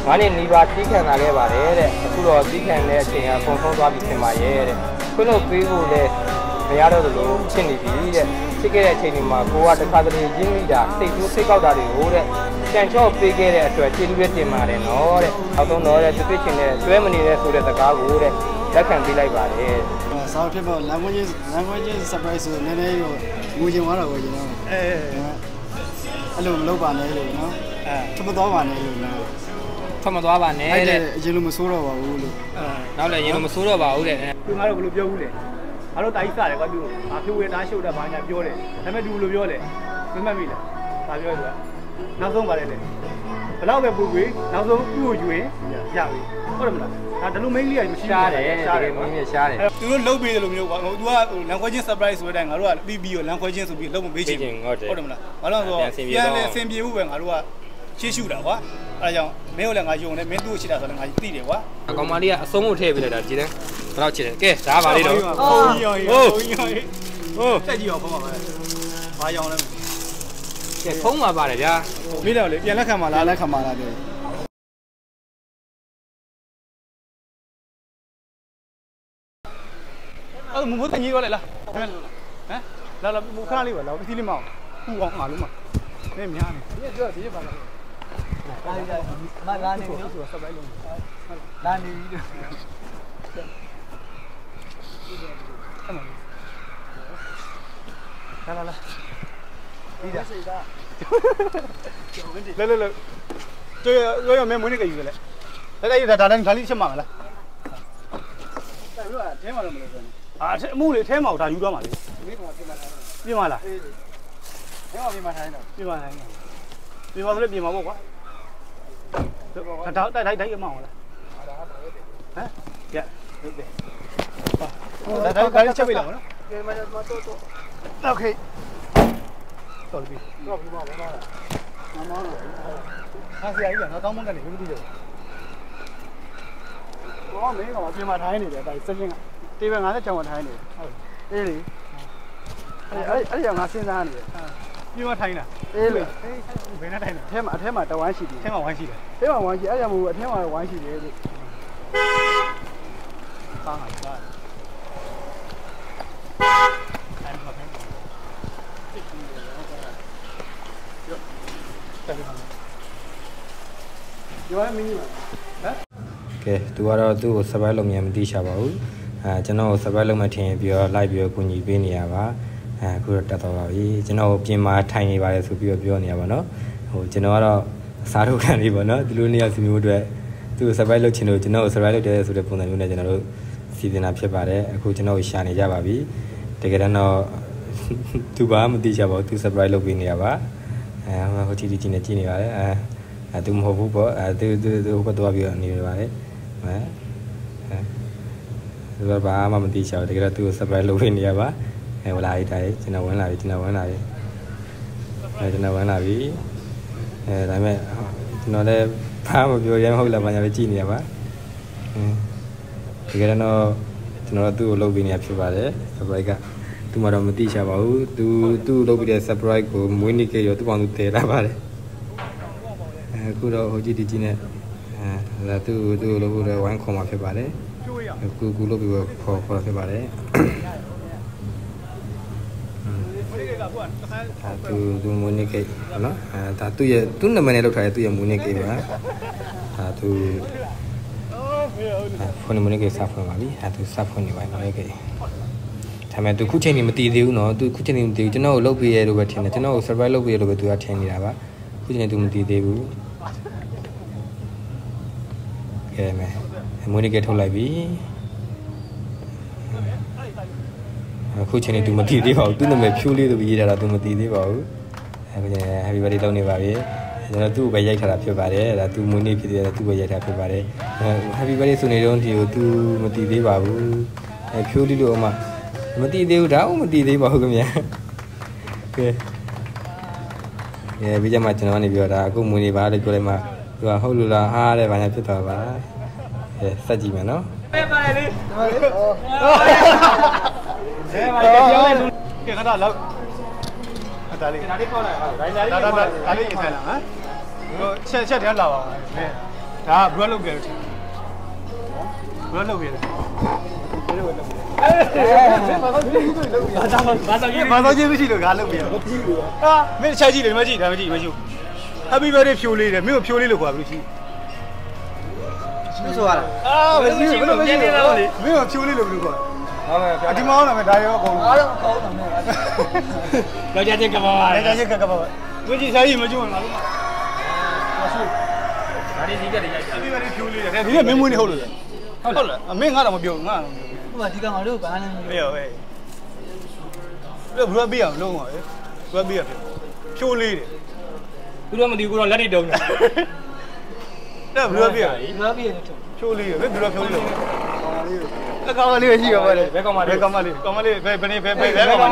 ငါနဲ့နေပါတီးခံလာခဲ့ပါတယ်တဲ့အခုတော့တီးခံတဲ့အချိန်ကပုံဆုံးသွားပြီထင်ပါရဲ့တဲ့ခွင့်လို့ပေးဖို့လဲမရတော့လို့ဖြစ်နေပြီတဲ့ဖြစ်ခဲ့တဲ့အချိန်ဒီမှာကိုကတခါတလေရင်းမိတာစိတ်ဆိုးစိတ်ကောက်တာတွေကိုတဲ့ကြံချော့ပေးခဲ့တဲ့အတွက်ကျေးဇူးပဲတင်ပါတယ်နော်တဲ့နောက်ဆုံးတော့တဲ့သူဖြစ်ချင်တဲ့တွဲမနေတဲ့ဆိုတဲ့စကားကိုတဲ့လက်ခံပေးလိုက်ပါတယ်ဆောက်ဖြစ်ဖို့ language surprise ဆိုနည်းနည်းကိုငူချင်သွားတော့ကိုကျွန်တော်အဲ့လိုမလုပ်ပါနဲ့လို့နော်ထမသွားပါနဲ့လို့နော်ထမသွားပါနဲ့တဲ့အရင်လိုမဆိုးတော့ပါဘူးလို့နောက်လည်းအရင်လိုမဆိုးတော့ပါဘူးတဲ့သူငါတို့ဘယ်လိုပြောဘူးလဲငါတို့တာကြီးစတယ်ကွာသူငါဖြိုးဝေတားရှုပ်တာဘာညာပြောတယ်ဒါပေမဲ့သူဘယ်လိုပြောလဲမမှတ်မိလားဘာပြောလဲနောက်ဆုံးပါတယ်လေဘယ်တော့ပဲပူပြီးနောက်ဆုံးသူ့ကိုယူရင်ရပြီဟုတ်တယ်မလားဒါဒီလိုမိန်းလေးကမရှိရှားတယ်ရှားတယ်မင်းကြီးရှားတယ်သူတို့လှုပ်ပေးတယ်လို့မျိုးကွာသူကလန်ခွဲချင်း surprise ဆိုတဲ့အတိုင်းငါတို့ကပြီးပြီးတော့လန်ခွဲချင်းဆိုပြီးလှုပ်မပေးချင်ဟုတ်တယ်မလားဘာလို့ဆိုတော့ပြန်လေအဆင်ပြေဖို့ပဲငါတို့ကရှေ့ရှုတာကွာအဲဒါကြောင့်မင်းတို့လည်းငါယုံတယ်မင်းသူ့ကိုချစ်တာဆိုလည်းငါသိတယ်ကွာအကောင်မလေးကအဆုံးကိုထည့်ပေးလိုက်တာကြည်တယ်ဘယ်တော့ချစ်တယ်ကဲဒါပါလေးတော့ဟုတ်တက်ကြည့်အောင်ဖုံးပါမယ်ဘာကြောင်လဲကဲဖုံးပါပါတယ်ဗျာမိတော့လေပြန်လက်ခံပါလားလက်ခံပါလားပြောအဲ့မမိုးတင်ကြီးရောလေလားဟမ်လာလာခဏလေးပါလာပစ္စည်းလေးမအောင်ပူအောင်ငါလုံးမနေများနေဒီပြောဒီပါလားလာနေလို့ဆိုဆက်လိုက်လုံးလာနေပြီလာဒီဒါလဲကျွေးရမဲမွေးနေကြယူလေလဲဒါတိုင်းဒါလေးချက်မှာမလားအဲ့လိုအဲမှာတော့မလို့ဆိုအမှုလေထဲမှာဒါယူသွားမှာလေပြင်ပါလားထဲမှာပြင်ပါထိုင်းတော့ပြင်ပါထိုင်းပြင်ပါဆိုလည်းပြင်ပါပေါ့ကွာဒါတိုက်အမောင်းလားဟမ်ကြဟုတ်တယ်ဒါချက်ပြီလားနော်ကဲမတော့โอเคတော်ပြီတော့ပြီးပါပါလားမမောင်းတော့ဟာဆရာကြီးကငါကောင်းမွန်ကနေဘယ်လိုသိကြလဲဘောမင်းကပြင်ပါထိုင်းနေတယ်ဒါစက်ချင်းကတေးပဲငါနဲ့ကြောင်ထိုင်းနေဟုတ်အေးလေအဲ့ကြောင့်ငါစဉ်းစားနေတယ်ပြင်ပါထိုင်းတာအေးလေဘယ်နဲ့ထိုင်းလဲအထဲမှာတဝမ်းရှိတယ်အထဲမှာဝမ်းရှိတယ်အထဲမှာဝမ်းရှိအဲ့ကြောင့်မို့အထဲမှာဝမ်းရှိတယ်လို့ပါဟာပါရောမင်းကြီးပါဟမ်ကဲသူကတော့သူ့ကို survive လုပ်မြန်မသိရှာပါဘူးကျွန်တော်ကို survive လုပ်မှထင်ပြီးတော့ live ပြီးတော့ကူညီပေးနေရပါအခုတော့တက်တော့ပါပြီကျွန်တော်ပြင်မာထိုင်နေပါတယ်ဆိုပြီးတော့ပြောနေရပါတော့ဟိုကျွန်တော်ကတော့စားထုတ်ခံနေပါတော့ဒီလိုနေရာစီမျိုးအတွက်သူ့ကို survive လုပ်ချင်လို့ကျွန်တော်ကို survive လုပ်တယ်ဆိုတဲ့ပုံစံမျိုးနဲ့ကျွန်တော်တို့စီစဉ်တာဖြစ်ပါတယ်အခုကျွန်တော်ကိုရှာနေကြပါပြီတကယ်တော့သူဘာမှမသိချပါဘူးသူ surprise လုပ်ပေးနေရပါဟိုတီတီနဲ့ကြည့်နေပါတယ်သူမဟုတ်ဘူးပေါ့သူဟိုကတော့ပြီးတော့နေပါတယ်သူကဘာမှမသိချဘူးတကယ်တော့သူကို surprise လုပ်ပေးနေရပါဟိုလာရေးတိုင်းကျွန်တော်ဝင်လာပြီကျွန်တော်ဝင်လာပြီဒါပေမဲ့ကျွန်တော်လည်းဘာမှမပြောရမ်းဟုတ်လားဘာညာပဲကြည့်နေရပါတကယ်တော့ကျွန်တော်တို့သူ့ကိုလုပ်ပေးနေရဖြစ်ပါတယ် surprise ကသူမှတော့မသိချပါဘူးသူလုပ်ပြီးတဲ့ surprise ကိုမွေးနေ့ကရောသူ့ပေါင်းသူတည်လာပါတယ်အခုတော့ဟိုကြည့်ဒီကြီးနဲ့ဒါသူလုပ်ဖို့လည်းဝိုင်းခေါ်มาဖြစ်ပါတယ်ကူလုပ်ပြီးခေါ်ဖြစ်ပါတယ်သူမွေးနေ့ကနော်ဒါသူ့နာမည်နဲ့လောက်ထားတဲ့သူ့ရဲ့မွေးနေ့ကပါဒါသူဖုန်းနံပါတ်ကိုစာဖွင့်ပါပြီသူစာဖွင့်နေပါတော့ကဲဒါပေမဲ့သူခုချိန်နေမတည်သေးဘူးနော်သူခုချိန်နေမတည်ဘူးကျွန်တော်ကိုလုပ်ပေးရလို့ပဲထင်တယ်ကျွန်တော်ကို surprise လုပ်ပေးရလို့ပဲသူကထင်နေတာပါခုချိန်နေသူမတည်သေးဘူးကဲမယ်မွေးနေ့ကထုတ်လိုက်ပြီအခုချိန်နေသူမတည်သေးပါဘူးသူ့နာမည်ဖြိုးလေးဆိုပြီးရေးထားတာသူမတည်သေးပါဘူးအခုချိန် happy birthday လုပ်နေပါပြီကျွန်တော်သူ့ကိုပဲရိုက်ထားတာဖြစ်ပါတယ်ဒါသူမွေးနေ့ဖြစ်တယ်သူ့ကိုရိုက်ထားဖြစ်ပါတယ် happy birthday ဆိုနေတော့ဒီကိုသူမတည်သေးပါဘူးဖြိုးလေးလို့အမမတည်သေးဘူးဒါမှမတည်သေးပါဘူးခင်ဗျာကဲပြီးကြမှာကျွန်တော်ကနေပြောတာအခုမွေးနေ့ပါလို့ပြောလိုက်မှသူကဟုတ်လို့လားအားတဲ့ဘာညာဖြစ်သွားပါစက်ကြည့်မယ်နော်ပါတယ်လေပြောရင်ကဲခဏလောက်ဒါလေးပေါက်လိုက်ပါဒါလေးရင်ဆိုင်လာဟမ်ဟိုချက်တည်းလာပါမယ်ဒါဘယ်လိုလုပ်ပြလဲဘယ်လိုလုပ်ပြလဲဘာသာချင်းမရှိလို့ငါလုပ်ပြဟာမင်းချက်ကြည့်လေမကြည့်ဒါမကြည့်မရှိဘူး Happy birthday ဖြိုးလေးတယ်မင်းကိုဖြိုးလေးလို့ခေါ်ဘူးရှိဆိုရတာမရှိဘူးမင်းကိုဖြိုးလေးလို့ဘယ်လိုခေါ်ဟုတ်ကဲ့ဒီမောင်းလာမယ်ဒါရောအကုန်လုံးအားလုံးအကုန်လုံးတော့ကြာချင်းကပါပါကြာချင်းကပါပါဝင်းကြီးစားကြီးမကျွန်းလာလို့မရှိဒါလေးဒီကတည်းက Happy birthday ဖြိုးလေးတယ်ဒီကမင်းမွေးနေဟုတ်လို့ဟုတ်လားမင်းငါတော့မပြောငါဟိုကဒီကောင်ငါတို့ဘာလဲဟေးဟေးဘယ်ပေးအောင်လုံးပါဘယ်ပေးရဖြိုးလေးတယ်သူတို့မသိဘူးတော့လက်တွေတုံးတယ်တဲ့ဘယ်ပေးရဖြိုးလေးရဘယ်ဖြိုးလေးလဲကောင်လေးရှိရပါတယ်ဘယ်ကောင်မလေးဘယ်ဘယ်ကောင်မလေးဂျပန်လေးဟုတ်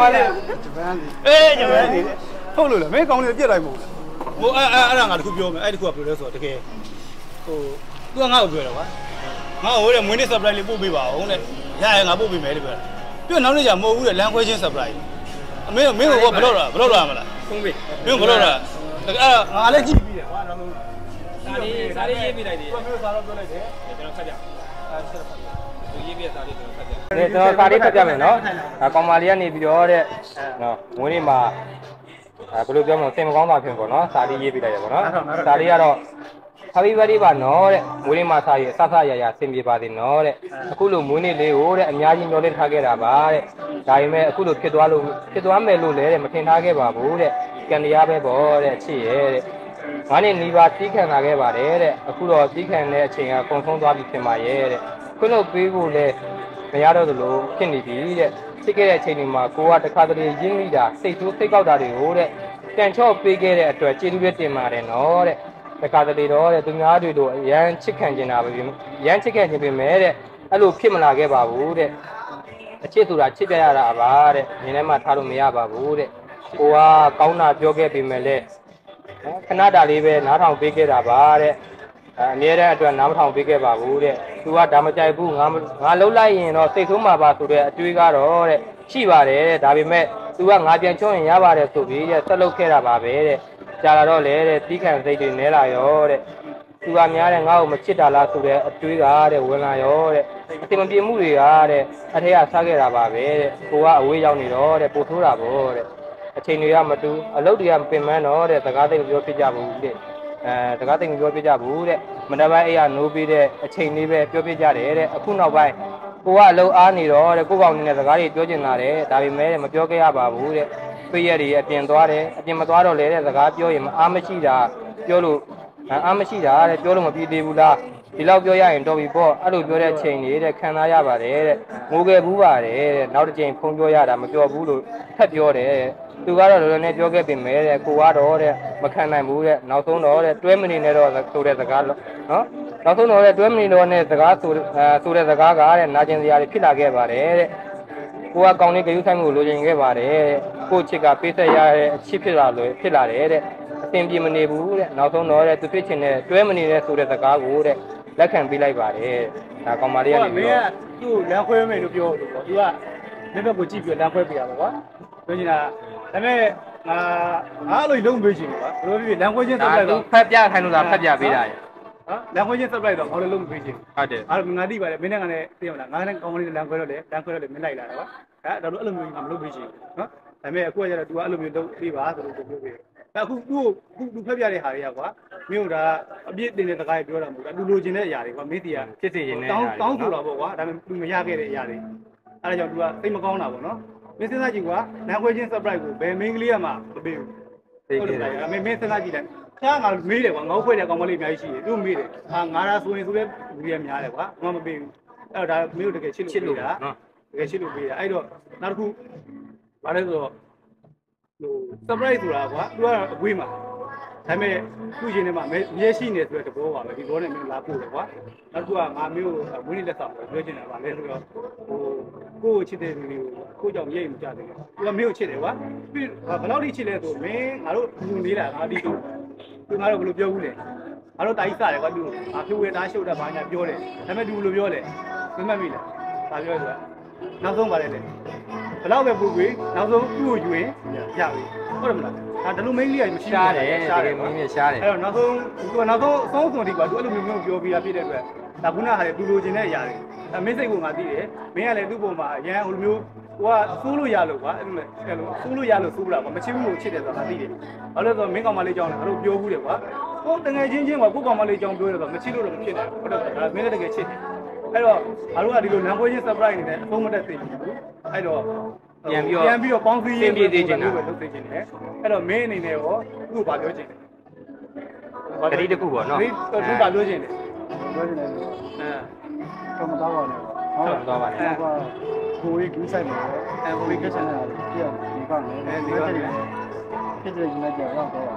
လို့လားမင်းကောင်လေးပြက်လိုက်မဟုတ်ဟိုအဲ့ဒါငါတခုပြောမယ်အဲ့တခုကဘယ်လိုလဲဆိုတော့တကယ်ဟိုသူကငါ့ကိုပြောတယ်ကွာငါ့ဟိုတဲ့မွေးနေ့ surprise လေးပို့ပေးပါအောင်တဲ့ရရငါပို့ပေးမယ်လို့ပြောတယ်ပြီးတော့နောက်နေ့ကျမဟုတ်ဘူးတဲ့လမ်းခွဲချင်း surprise မင်းကိုဘယ်တော့လာမလားသုံးပေးမင်းဘယ်တော့လာအဲ့ငါလည်းကြည့်ပြီးတယ်ကွာနောက်ဆုံးစာလေးရေးပြလိုက်သေးတယ်မင်းစာတော့ပြောလိုက်တယ်ကျွန်တော်ဖတ်ပြသူရေးပြစာလေးကျွန်တော်ဖတ်ပြကျွန်တော်စာလေးဖတ်ပြမယ်နော်ကောင်မလေးကနေပြီးတော့တဲ့နော်မွေးနေ့မှာဘယ်လိုပြောမလဲစိတ်မကောင်းတာဖြစ်ပေါ့နော်စာလေးရေးပြလိုက်ရပေါ့နော်စာလေးကတော့ Happy birthday ပါနော်တဲ့မွေးနေ့မှာစာရေးအဆဆရရဆင်ပြေပါသေးနော်တဲ့အခုလိုမွေးနေ့လေးကိုတဲ့အများကြီးမျှော်လင့်ထားခဲ့တာပါတဲ့ဒါပေမဲ့အခုလိုဖြစ်သွားမယ်လို့လည်းမထင်ထားခဲ့ပါဘူးတဲ့ကံတရားပဲပေါ့တဲ့အချစ်ရဲ့တဲ့ငါနဲ့နီးပါးတီးခံလာခဲ့ပါတယ်တဲ့အခုတော့တီးခံတဲ့အချိန်ကကုန်ဆုံးသွားပြီဖြစ်ပါရဲ့တဲ့ခွင့်လို့ပေးဖို့လည်းမရတော့သလိုဖြစ်နေပြီတဲ့ဖြစ်ခဲ့တဲ့အချိန်တွေမှာကိုကတခါတလေရင်းမိတာစိတ်ဆိုးစိတ်ကောက်တာတွေကိုတဲ့တန်ချော့ပေးခဲ့တဲ့အတွက်ကျေးဇူးပဲတင်ပါတယ်နော်တဲ့တခါတလေတော့တဲ့သူများတွေတို့ရမ်းချစ်ခံနေတာပဲရမ်းချစ်ခံခြင်းပဲမဲ့တဲ့အဲ့လိုဖြစ်မလာခဲ့ပါဘူးတဲ့အချစ်ဆိုတာချစ်ကြရတာပါတဲ့မြင်ထဲမှာထားလို့မရပါဘူးတဲ့ကိုကကောင်းတာပြောခဲ့ပေမဲ့လည်းခဏတာလေးပဲနားထောင်ပေးခဲ့တာပါတဲ့အမြဲတမ်းအတွက်နားမထောင်ပေးခဲ့ပါဘူးတဲ့သူကဒါမကြိုက်ဘူးငါလှုပ်လိုက်ရင်တော့စိတ်ဆိုးမှာပါဆိုတဲ့အတွေးကတော့တဲ့ရှိပါတယ်တဲ့ဒါပေမဲ့သူကငါပြန်ချုံးရင်ရပါတယ်ဆိုပြီးတဲ့ဆက်လုပ်ခဲ့တာပါပဲတဲ့ကြာလာတော့လေတဲ့တီးခံစိတ်တွေနဲလာရောတဲ့သူကများတဲ့ငါ့ကိုမချစ်တာလားဆိုတဲ့အတွေးကတဲ့ဝင်လာရောတဲ့အတင်မပြေမှုတွေကအထက်ကစားခဲ့တာပါပဲတဲ့ကိုကအဝေးရောက်နေတော့တဲ့ပို့ထိုးတာပေါ့တဲ့အချိန်တွေကမတူအလုပ်တွေကပင်ပန်းတော့တဲ့စကားသိမပြောဖြစ်ကြဘူးတဲ့စကားသိမပြောပြကြဘူးတဲ့မနက်ပိုင်းအဲ့ရနိုးပြီးတဲ့အချိန်လေးပဲပြောပြကြတယ်တဲ့အခုနောက်ပိုင်းကိုကအလုပ်အားနေတော့တဲ့ကိုကောင်နေတဲ့စကားတွေပြောချင်တာတဲ့ဒါပေမဲ့မပြောခဲ့ရပါဘူးတဲ့ပြည့်ရည်အပြင်သွားတယ်အပြင်မသွားတော့လေတဲ့စကားပြောရင်အားမရှိတာပြောလို့အားမရှိတာတဲ့ပြောလို့မပြေသေးဘူးလားဒီလောက်ပြောရရင်တော်ပြီပေါ့အဲ့လိုပြောတဲ့အချိန်လေးတဲ့ခံစားရပါတယ်တဲ့ငိုခဲ့ဘူးပါတယ်တဲ့နောက်တစ်ချိန်ဖုန်းပြောရတာမပြောဘူးလို့ထပ်ပြောတယ်သူကတော့လောလောနဲ့ပြောခဲ့ပြင်မဲ့တဲ့ကိုကတော့တဲ့မခံနိုင်ဘူးတဲ့နောက်ဆုံးတော့တဲ့တွဲမနေနဲ့တော့ဆိုတဲ့စကားနော်နောက်ဆုံးတော့တဲ့တွဲမနေတော့နဲ့စကားဆိုတဲ့စကားကတဲ့နာကျင်စရာတွေဖြစ်လာခဲ့ပါတယ်တဲ့ကိုကကောင်းလေးကြယူဆိုင်မှုလိုချင်ခဲ့ပါတယ်ကိုချစ်ကပေးဆက်ရတဲ့အချစ်ဖြစ်လာတယ်အသင်ပြေမနေဘူးတဲ့နောက်ဆုံးတော့တဲ့သူဖြစ်ချင်တဲ့တွဲမနေတဲ့ဆိုတဲ့စကားကိုတဲ့လက်ခံပေးလိုက်ပါတယ်ဒါကောင်မလေးကနေပြီးတော့သူ့လမ်းခွဲမယ်လို့ပြောလို့ပေါ့သူကမင်းဘက်ကိုကြည့်ပြီးလမ်းခွဲပေးရမှာကွာပြောချင်တာဒါပေမဲ့ငါအဲ့လိုလုံးပေးချင်ကွာဘယ်လိုဖြစ်လမ်းခွဲချင်းတက်လိုက်တော့ဖက်ပြခိုင်းလို့သာဖက်ပြပေးတာရဲ့လမ်းခွဲချင်းတက်လိုက်တော့ဘာလို့လုံးပေးချင်ဟုတ်တယ်အဲ့ငါသိပါတယ်မင်းနဲ့ကလည်းသိရမလားငါနဲ့ကောင်းကောင်းလေးလမ်းခွဲတော့လေလမ်းခွဲတော့လေမင်းလိုက်လာတာကွာအဲ့တော့အဲ့လိုမျိုးငါမလုပ်ပေးချင်နော်ဒါပေမဲ့အခုကကျတော့ तू ကအဲ့လိုမျိုးလုပ်ပေးပါဆိုလို့ပြောပေးတယ်အခုသူဖက်ပြတဲ့ဟာတွေကကွာမင်းတို့ကအပြစ်တင်တဲ့စကားတွေပြောတာမဟုတ်ဘူးသူလိုချင်တဲ့အရာတွေကွာမင်းတီးကဖြစ်စေရင်လည်းတောင်းဆိုတာပေါ့ကွာဒါပေမဲ့ तू မရခဲ့တဲ့အရာတွေအဲ့ဒါကြောင့် तू ကသိမကောင်းတာပေါ့နော်မင်းစဉ်းစားကြည့်ကွာလမ်းခွဲချင်း surprise ကိုဘယ်မင်းကလေးကမှမပေးဘူးဟုတ်တယ်မင်းစဉ်းစားကြည့်လိုက်ဖျားငါမေးတယ်ကွာငေါ့ခွဲတဲ့ကောင်မလေးအများကြီးရှိတယ်သူမေးတယ်ဟာငါသာဆိုရင်ဆိုတဲ့လူတွေများတယ်ကွာငါမပေးဘူးအဲ့တော့ဒါမင်းတို့တကယ်ချစ်လို့ပေးတာတကယ်ချစ်လို့ပေးတာအဲ့တော့နောက်တစ်ခုဘာလဲဆိုတော့ဟို surprise ဆိုတာကွာ तू ကအကွေးမှာဒါပေမဲ့သူ့ရှင်ထဲမှာရဲရှိနေဆိုတဲ့သဘောပါပဲဒီဘောနဲ့မင်းလာပို့တယ်ကွာနောက်တစ်ခုကငါမျိုးဝင်းနေလက်ဆောင်ပြောချင်တာပါလဲဆိုတော့ဟိုကိုချစ်တဲ့လူတွေကိုကြောင့်ရိတ်မကြသေးဘူးသူကမင်းကိုချစ်တယ်ကွာပြီးဘယ်လောက်ထိချစ်လဲဆိုမင်းငါတို့လူနေလာငါဒီတော့သူငါတို့ဘယ်လိုပြောဘူးလဲငါတို့တာကြီးစားတယ်ကွာသူငါဖြိုးဝဲသားရှုပ်တာဘာညာပြောတယ်ဒါပေမဲ့သူဘယ်လိုပြောလဲမမှတ်မိလားဒါပြောဆိုတာနောက်ဆုံးပါလေဘယ်လောက်ပဲပူပြီးနောက်ဆုံးသူ့ကိုယူရင်ရပြီဟုတ်တယ်မလားဒါလူမင်းလေးကမရှိရှားတယ်တကယ်မင်းကြီးရှားတယ်အဲ့တော့နောက်ဆုံးအဆုံးစွန်ဒီကွာသူအဲ့လိုမျိုးပြောပြတာဖြစ်တဲ့အတွက်ဒါခုနကဟာလေသူလိုချင်တဲ့အရာတွေမင်းစိတ်ကငါသိတယ်မင်းကလည်းသူ့ပုံမှာအရန်ဟိုလိုမျိုးဟိုကစိုးလို့ရလို့ကွာအဲ့လိုစိုးလို့ရလို့စိုးလာကွာမချစ်ဘူးလို့ချစ်တယ်ဆိုတာသိတယ်ဘာလို့လဲဆိုတော့မင်းကောင်မလေးကြောင်းလည်းငါတို့ပြောဘူးတယ်ကွာဟိုတငယ်ချင်းချင်းကကိုကောင်မလေးကြောင်းပြောတယ်ဆိုတော့မချစ်လို့တော့မဖြစ်နိုင်ဘူးဟုတ်တယ်ဒါမင်းလည်းတကယ်ချစ်တယ်အဲ့တော့ငါတို့ကဒီလိုလမ်းပွဲချင်း surprise နေတယ်အဆုံးမတက်သိဘူးအဲ့တော့ပြန်ပြီးတော့ပေါင်းစည်းရေးပြေးသေးချင်တာလုပ်သိချင်တယ်အဲ့တော့မင်းအနေနဲ့ရောသူ့ကိုဗာပြောချင်တယ်တတိတခုပေါ့နော်ဒီသူကပြောချင်တယ်ပြောနေတယ်တော့မတော်ပါနဲ့ဟုတ်သွားပါနဲ့ကိုကြီးကူးဆိုင်မှာကိုကြီးကဆက်နေတာပြည့်ဒီကောင်းနေဒီကောင်းနေဖြစ်တဲ့ညီမကြောက်တော့တော့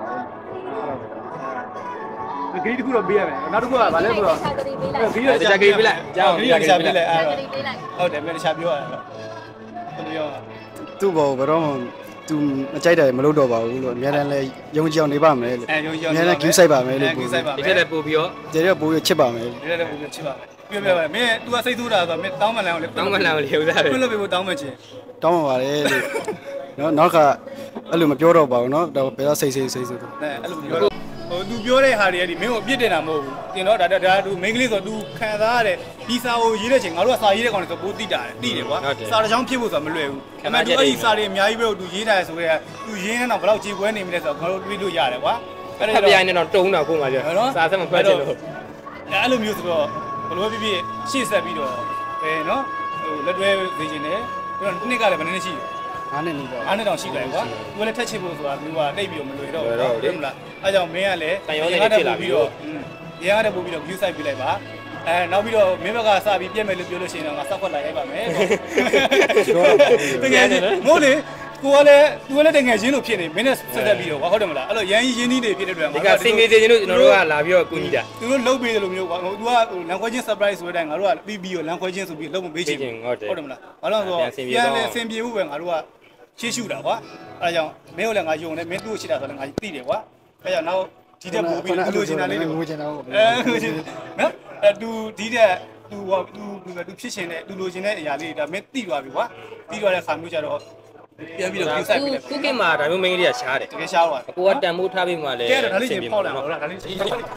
ဂရီတခုတော့ပေးရမယ်နောက်တစ်ခုကဗာလဲဆိုတော့ဂရီတခြားဂရီပေးလိုက်ကြောက်ဂရီတခြားပေးလိုက်အဲ့ဟုတ်တယ်မင်းတခြားပြောရတယ်ဘယ်လိုပြောသူ့ဘောဘယ်တော့မှသူမကြိုက်တယ်မလုပ်တော့ပါဘူးလို့အများတန်းလဲယုံကြည်အောင်နေပါမယ်လို့အများတန်း queue ဆိုင်ပါမယ်လို့ queue ဆိုင်ပါမယ်ဒီထက်လည်းပို့ပြီးတော့ဒီရက်ပိုးရချစ်ပါမယ်ဒီလည်းပို့ပြီးချစ်ပါမယ်ပြောပါမင်း तू ကစိတ်ဆိုးတာဆိုတော့မင်းတောင်းမလန်းအောင်လေတောင်းမလန်းလေဥစားပဲခွင့်လို့ပေးဖို့တောင်းမချင်တောင်းပါပါတယ်လို့နော်နောက်ကအဲ့လိုမပြောတော့ပါဘူးနော်တော့ဘယ်တော့စိတ်ဆိုးဆိုတော့အဲ့လိုပြောဟို तू ပြောတဲ့ဟာတွေအဲ့ဒီမင်းကိုပြစ်တင်တာမဟုတ်ဘူးတင်တော့ဒါ तू မိန်းကလေးဆို तू ခံစားရတဲ့ဒီစာကိုရေးတဲ့ချိန်ငါတို့ကစာရေးတဲ့ကောင်တွေဆိုပိုးတိတာတိတယ်ကွာစာတစ်ချောင်းဖြစ်ဖို့ဆိုတာမလွယ်ဘူးအမှန် तू အဲ့ဒီစာတွေအများကြီးပဲ तू ရေးထားတယ်ဆိုတော့ तू ရင်းနေတော့ဘယ်လောက်ကြေပွဲနေမလဲဆိုတော့ငါတို့တွေးလို့ရတယ်ကွာအဲ့ဒါပြိုင်နေတော့တုံးတော့ခုမှပြောစာဆက်မဖတ်ချင်လို့အဲ့လိုမျိုးဆိုတော့ဘလို့ဖြစ်ဖြစ်ရှေ့ဆက်ပြီးတော့နော်ဟိုလက်တွဲနေခြင်းနဲ့ပြီးတော့နှစ်ကလည်းဘယ်နည်းရှိလဲအားနဲ့နေပါအားနဲ့တောင်ရှိတယ်ကွာသူကလည်းထက်ချစ်ဖို့ဆိုတာမျိုးကတိတ်ပြီးတော့မလွယ်တော့ဘူးဟုတ်မလားအဲကြောင့်မင်းကလည်းရရတဲ့ပို့ပြီးတော့ view site ပြလိုက်ပါနောက်ပြီးတော့မင်းဘက်ကစပြီးပြက်မယ်လို့ပြောလို့ရှိရင်တော့ငါစောက်ခွက်လိုက်ရိုက်ပါမယ်တကယ်မို့လေကိုကလည်းသူကလည်းတကယ်ချင်းလို့ဖြစ်နေမင်းနဲ့ဆက်သက်ပြီးတော့ဟုတ်တယ်မလားအဲ့လိုရန်ကြီးရင်းနှီးနေဖြစ်တဲ့အတွက်ဒီကစင်ကြီးချင်းတို့ကျွန်တော်တို့ကလာပြီးတော့ကူညီတာသူတို့လှုပ်ပေးတယ်လို့မျိုးကွာသူကလမ်းခွဲချင်း surprise ဆိုတဲ့အတိုင်းငါတို့ကပြီးပြီးတော့လမ်းခွဲချင်းဆိုပြီးလှုပ်မပေးချင်ဟုတ်တယ်မလားဘာလို့လဲဆိုတော့ပြန်လေအဆင်ပြေဖို့ပဲငါတို့ကရှေ့ရှုတာကွာအဲဒါကြောင့်မင်းတို့လည်းငါယုံတယ်မင်းသူ့ကိုရှေ့တာဆိုလည်းငါသိတယ်ကွာအဲကြောင့်နောက်ဒီတက်ပို့ပြီးသူ့လိုချင်တာလေးတွေငိုချင်တာဟုတ်နော်သူဒီတက်သူဖြစ်ချင်တဲ့သူလိုချင်တဲ့အရာလေးတွေဒါမင်းသိသွားပြီကွာသိသွားတဲ့ခါမျိုးကြတော့ပြန်ပြီးတော့ပြုဆိုင်ပြီးတယ်ခုကမှာဒါမျိုးမင်းကြီးကရှားတယ်တကယ်ရှားသွားကိုကတန်မိုးထားပြီးမှလည်းကဲဒါလေးချင်းပေါက်လာဟုတ်လားဒါလေးချင်း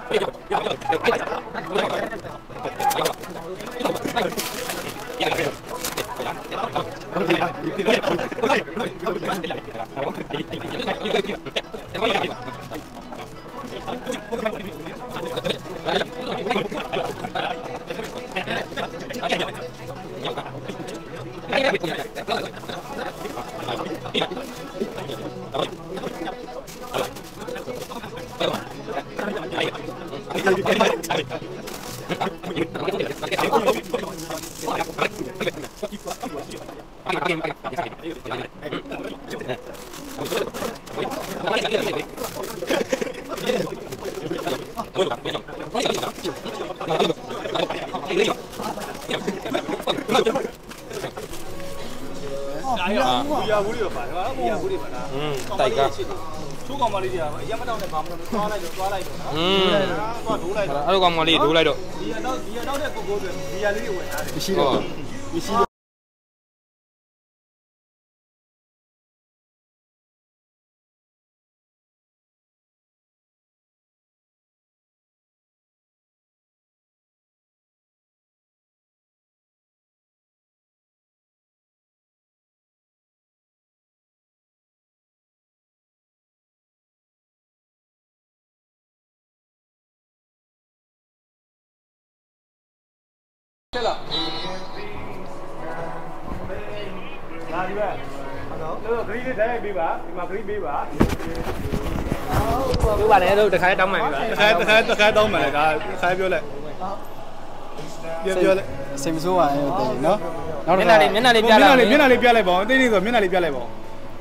ဘူးတွေပါလားဘူးတွေပါလားတိုက်ကချိုးကောင်မလေးတွေကအရင်မတောင်းနဲ့ဘာမှမလုပ်သွားလိုက်တော့သွားလိုက်တော့နော်သွားဒိုးလိုက်တော့အဲ့လိုကောင်မလေးဒိုးလိုက်တော့ဒီနောက်တဲ့ကိုကိုတွေဒီရလေးတွေဝင်ထားတယ်မရှိတော့မရှိတော့လာဒီဘက်ဟုတ်ဂရီလေးတိုက်ရိုက်ပေးပါဒီမှာဂရီပေးပါတို့ပါလေတို့တခါတောင်းမှန်ပြီပါတခါတောင်းမှန်ဒါတခါပြောလိုက်ပြောလိုက်စိတ်မဆိုးပါနဲ့တဲ့နော်နောက်မျတစ်က်ခါနှာလေးမျက်နှာလေးပြလိုက်မျက်နှာလေးပြလိုက်ပါဦးတိတ်တိတ်ဆိုမျက်နှာလေးပြလိုက်ပါဦး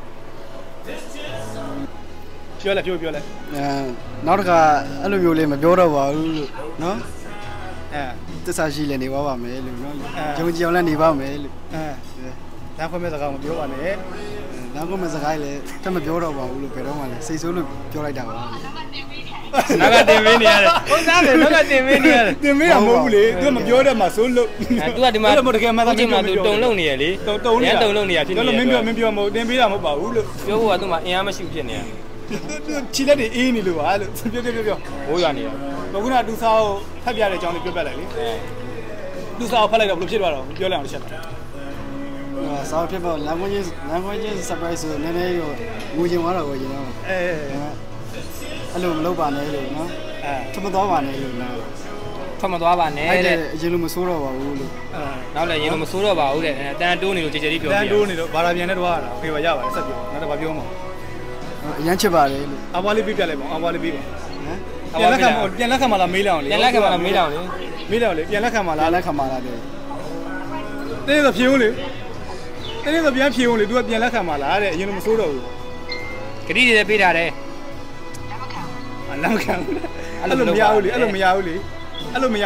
ပြောလိုက်နောက်တစ်ခါအဲ့လိုမျိုးလေးမပြောတော့ပါဘူးလို့နော်သစ္စာရှိလည်းနေပါပါမယ်လို့နော်ယုံကြည်အောင်လည်းနေပါမယ်လို့လမ်းခွဲမဲ့စကားမပြောပါနဲ့လမ်းခွဲမဲ့စကားလည်းတတ်မပြောတော့ပါဘူးလို့ဘယ်တော့မှလည်းစိတ်ဆိုးလို့ပြောလိုက်တာပါနောက်ကတင်မင်းနေရတယ်ဟုတ်သားပဲနောက်ကတင်မင်းနေရတယ်တင်မင်းကမဟုတ်ဘူးလေသူကမပြောတဲ့မှာစိုးလို့သူကဒီမှာတကယ်မှသူတုံလုံနေရလေတုံလုံနေရဖြစ်နေတယ်မင်းပြောမဟုတ်တင်ပေးတာမဟုတ်ပါဘူးလို့ပြောဖို့ကသူ့မှာအင်အားမရှိဖြစ်နေရချီလက်တွေအေးနေလို့ပါလို့ပြောမိုးရွာနေတော့ခုနကတူစာကိုဖတ်ပြတဲ့အကြောင်းလေးပြောပြလိုက်လေတူစာကိုဖတ်လိုက်တော့ဘယ်လိုဖြစ်သွားတော့ပြောလိုက်အောင်တစ်ချက်စာဖြစ်ပေါ့ language surprise ဆိုနည်းနည်းတော့ငိုချင်သွားတော့ကျွန်တော်အဲ့လိုမလုပ်ပါနဲ့လို့နော်ထမသွားပါနဲ့လို့နော်ထမသွားပါနဲ့တဲ့အရင်လိုမဆိုးတော့ပါဘူးလို့နောက်လည်းရင်လိုမဆိုးတော့ပါဘူးတဲ့တန်တိုးနေလို့ကြည်ကြည်လေးပြောပြတန်တိုးနေလို့ဘာသာပြန်နဲ့တော့ရတာဖေးပါရပါတယ်ဆက်ပြောနောက်တော့ပြောမှာအရန်ချစ်ပါတယ်လို့အဘွားလေးပြပြလိုက်ပါအဘွားလေးပြပါပြန်လက်ခံမလားမေးလိုက်အောင်လေပြန်လက်ခံမလားမေးလိုက်အောင်လေပြန်လက်ခံမလားလက်ခံမလားတဲ့တင်းဆိုဖြေဦးလေတင်းဆိုပြန်ဖြေဦးလေ तू ကပြန်လက်ခံမလားတဲ့အရင်လိုမဆိုးတော့ဘူးဂတိတွေပေးထားတယ်လက်မခံအဲ့လိုမရဘူးလေအဲ့လိုမရဘူးလေနောက်အဲ့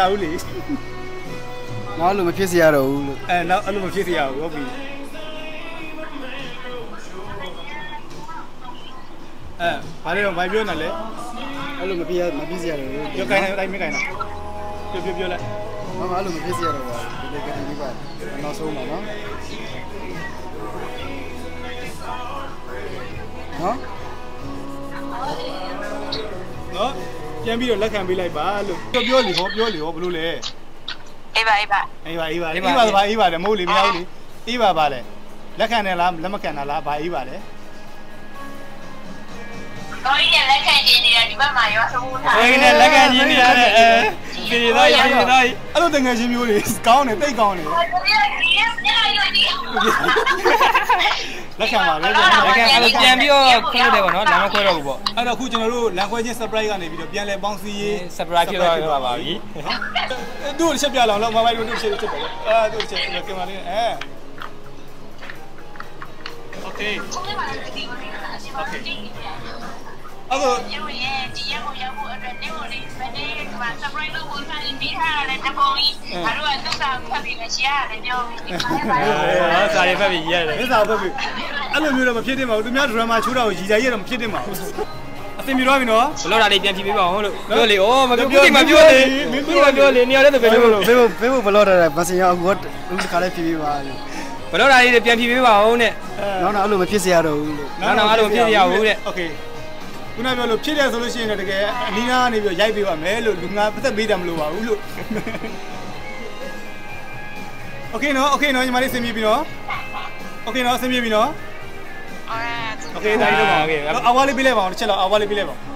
လိုမဖြစ်စေရတော့ဘူးလို့နောက်အဲ့လိုမဖြစ်စေရဘူးဟုတ်ပြီဘာလဲတော့ဘာပြောနေလဲအဲ့လိုမဖြစ်စေရတော့ဘူးပြောခိုင်းတိုင်းမခိုင်းတာပြောလိုက်ဘာမှအဲ့လိုမဖြစ်စေရတော့ဘူးဒီကနေ့ဒီပါနောက်ဆုံးပါနော်ပြန်ပြီးတော့လက်ခံပေးလိုက်ပါလို့ပြောလေဟောဘယ်လိုလဲအေးပါတယ်မဟုတ်လေမရဘူးလေအေးပါလေလက်ခံတယ်လားလက်မခံတာလားဘာအေးပါလဲတော်ကြီးနဲ့လက်ခံခြင်းနေတာဒီဘက်မှာရောသုံးထားတော်ကြီးနဲ့လက်ခံခြင်းနေတာလေဒီတော့အဲ့လိုတငယ်ချင်းမျိုးတွေကောင်းတယ်တိတ်ကောင်းတယ်လက်ခံပါပဲလက်ခံအဲ့လိုပြန်ပြီးတော့ခွဲတယ်ပေါ့နော်လမ်းမခွဲတော့ဘူးပေါ့အဲ့တော့အခုကျွန်တော်တို့လမ်းခွဲခြင်း surprise ကနေပြီးတော့ပြန်လဲပေါင်းစည်းရေး surprise ဖြစ်သွားပါပြီသူ့ကိုချက်ပြလောက်မမိုင်းတို့ချက်တယ်သူ့ချက်ကင်မရာလေးโอเคအဲ့တော့ဒီရက်ကိုရောက်ဖို့အတွက်ဒီကိုလေးမနေ့က surprise လုပ်ဖို့ဆိုင်ပြီးထားတယ်တပုံကြီးအဲ့တော့သူ့စာဖတ်ပြီးလည်းရှင်းရတယ်ပြောပြီးစာရေးဖတ်ပြီးရတယ်စာဖတ်ပြီးအဲ့လိုမျိုးတော့မဖြစ်တင်ပါဘူးသူများ drama ချိုးတာကိုကြီးကြရတော့မဖြစ်တင်ပါဘူးအသင်ပြတော့ပြီနော်ဘလို့ဒါလေးပြန်ဖြေပေးပါအောင်လို့ပြောလေဩမပြောလေနေရာလည်းပဲပြောလို့ဖေးဖို့ဘလို့တာမစင်ရအခုတခါလေးဖြေပေးပါဘလို့ဒါလေးပြန်ဖြေပေးပါအောင်တဲ့နောက်အဲ့လိုမဖြစ်စေရတော့ဘူးလို့နောက်အဲ့လိုမဖြစ်စေရဘူးတဲ့โอเคခုနပြောလို့ဖြစ်တယ်ဆိုလို့ရှိရင်လည်းတကယ်အနီးနားကနေပြီးရိုက်ပေးပါမယ်လို့လူငါပတ်သက်ပေးတယ်မလို့ပါဘူးလို့โอเคနော်ညီမလေးစင်ပြေပြီနော်โอเคနော်စင်ပြေပြီနော်โอเคဒါလေးလုပ်ပါโอเคအဝါလေးပေးလိုက်ပါအောင်တစ်ချက်လောက်အဝါလေးပေးလိုက်ပါ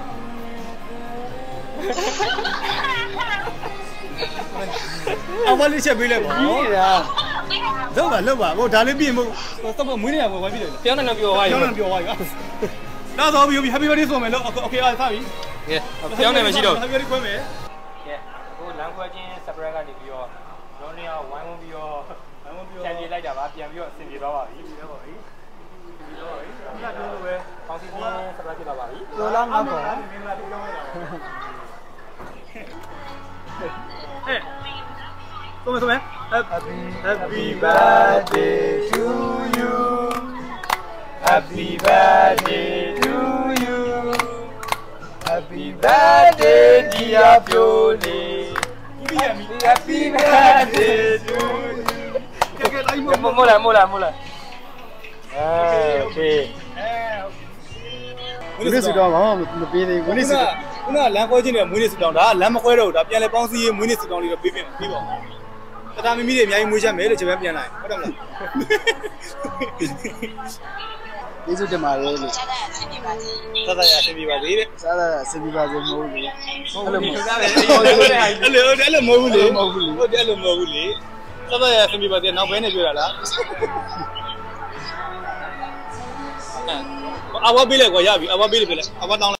အဝါလေးချက်ပေးလိုက်ပါဟုတ်လားလောက်ပါဟိုဒါလေးပြီးရင်တော့မွေးနေရပါဝိုင်းပြီးတယ်ပြောနေပြောသွားပြီနောက်တော့ပြီး Happy birthday ဆိုမယ်လို့โอเคအားစပြီကဲပြောနေမရှိတော့ Happy birthday ခွဲမယ်ကဲဟိုလမ်းခွဲခြင်း surprise ကနေပြီးတော့ကျွန်တော်နေရာဝိုင်းဝန်းပြီးတော့ပြန်ပြေးလိုက်တာပါပြန်ပြီးတော့အဆင်ပြေသွားပါပြီပြောလို့ပဲပေါင်းစီခြင်း surprise ဖြစ်သွားပါပြီပြောလားငါပေါ့ဆိုမယ် Happy birthday to you Happy birthday to you Happy birthday dear Pioli Happy birthday to you Mola okay မွေးနေ့စုတောင်းတော့မပေးသေးဘူးမွေးနေ့စုခုနကလမ်းခွဲခြင်းနဲ့မွေးနေ့စုတောင်းဒါလမ်းမခွဲတော့ဒါပြန်လဲပေါင်းစည်းရေးမွေးနေ့စုတောင်းလေးတော့ပေးပါတတာမမီတွေအများကြီးမွေးချက်မယ်လို့ကျွန်တော်ပြန်လိုက်ဟုတ်တယ်မလားကျေးဇူးတင်ပါတယ်လို့သာသာရအဆင်ပြေပါစေတဲ့သာသာရအဆင်ပြေပါစေမဟုတ်ဘူးလေအဲ့လိုမဟုတ်ဘူးလေဟုတ်တယ်အဲ့လိုမဟုတ်ဘူးလေသာသာရအဆင်ပြေပါစေနောက်ဘဲနေပြောတာလားအဝါပေးလိုက်ကွာရပြီအဝါပေးလိုက်အဝါတောင်း